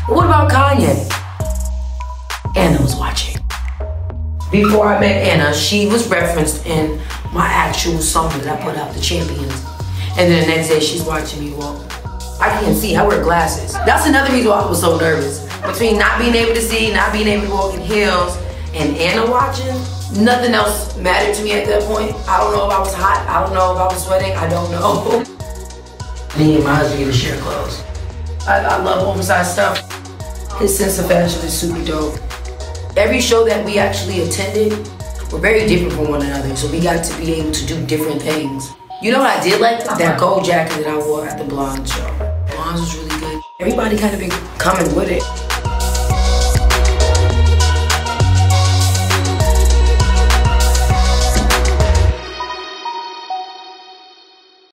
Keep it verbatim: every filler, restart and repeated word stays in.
But what about Kanye? Anna was watching. Before I met Anna, she was referenced in my actual song that I put out, The Champions. And then the next day she's watching me walk. I can't see, I wear glasses. That's another reason why I was so nervous. Between not being able to see, not being able to walk in heels, and Anna watching, nothing else mattered to me at that point. I don't know if I was hot, I don't know if I was sweating, I don't know. Me and my husband get to share clothes. I, I love oversized stuff. His sense of fashion is super dope. Every show that we actually attended were very different from one another, so we got to be able to do different things. You know what I did like? That gold jacket that I wore at the Blonde show. Blonde was really good. Everybody kind of been coming with it.